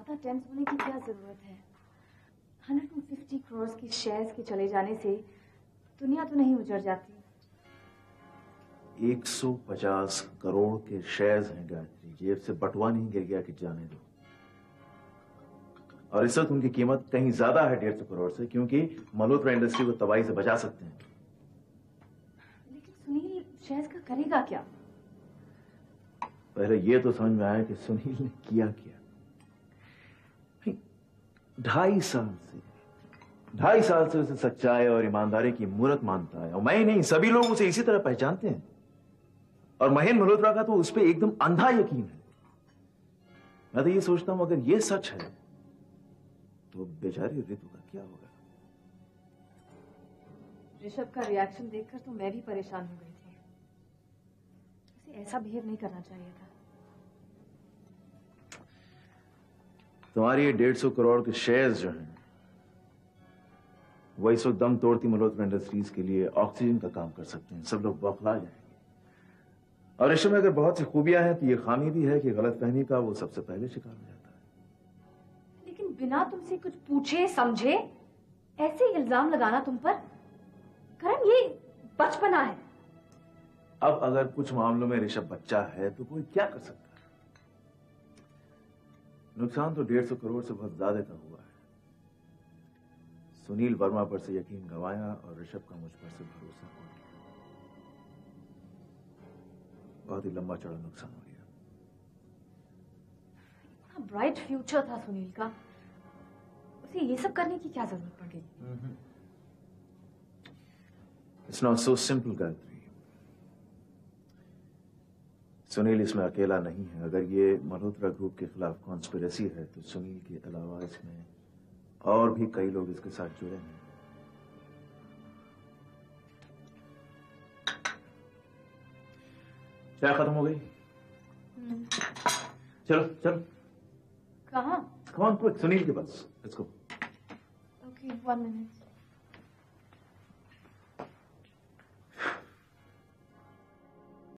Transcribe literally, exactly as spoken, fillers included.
ज्यादा टेंस होने की क्या जरूरत है? एक सौ पचास करोड़ की शेयर्स के चले जाने से दुनिया तो नहीं उजड़ जाती। एक सौ पचास करोड़ के शेयर्स हैं गायत्री, जेब से बटुआ नहीं गिर गया कि जाने दो। और इस वक्त उनकी कीमत कहीं ज्यादा है डेढ़ सौ करोड़ से, क्योंकि मल्होत्रा इंडस्ट्री को तबाही से बचा सकते हैं। लेकिन सुनील शेयर्स का करेगा क्या? पहले यह तो समझ में आया कि सुनील ने किया क्या। ढाई साल से ढाई साल से उसे सच्चाई और ईमानदारी की मूरत मानता है, और मैं ही नहीं, सभी लोग उसे इसी तरह पहचानते हैं। और महेंद्र मल्होत्रा का तो उस पर एकदम अंधा यकीन है। मैं तो ये सोचता हूं अगर ये सच है तो बेचारी ऋतु का क्या होगा। ऋषभ का रिएक्शन देखकर तो मैं भी परेशान हो गई थी। उसे ऐसा बिहेव नहीं करना चाहिए था। तुम्हारी ये डेढ़ सौ करोड़ के शेयर्स जो हैं वो इस वक्त दम तोड़ती मल्होत्रा इंडस्ट्रीज के लिए ऑक्सीजन का काम कर सकते हैं। सब लोग बौखला जाएंगे। और ऋषभ में अगर बहुत सी खूबियां हैं तो ये खामी भी है कि गलतफहमी का वो सबसे पहले शिकार हो जाता है। लेकिन बिना तुमसे कुछ पूछे समझे ऐसे इल्जाम लगाना तुम पर, करण ये बचपना है। अब अगर कुछ मामलों में ऋषभ बच्चा है तो कोई क्या कर सकता है। नुकसान तो डेढ़ सौ करोड़ से बहुत ज्यादा का हुआ है। सुनील वर्मा पर से यकीन गंवाया और ऋषभ का मुझ पर से भरोसा हो गया। बहुत ही लंबा चौड़ा नुकसान हो गया। इतना ब्राइट फ्यूचर था सुनील का, उसे ये सब करने की क्या जरूरत पड़ गई? It's not so simple Gayatri. Sunil इसमें अकेला नहीं है। अगर ये मल्होत्रा ग्रुप के खिलाफ कॉन्स्पिरेसी है तो सुनील के अलावा इसमें और भी कई लोग इसके साथ जुड़े हैं। चाय खत्म हो गई? चलो चलो। कहाँ? कम ऑन क्विक, सुनील के पास। Let's go. Okay, one minute.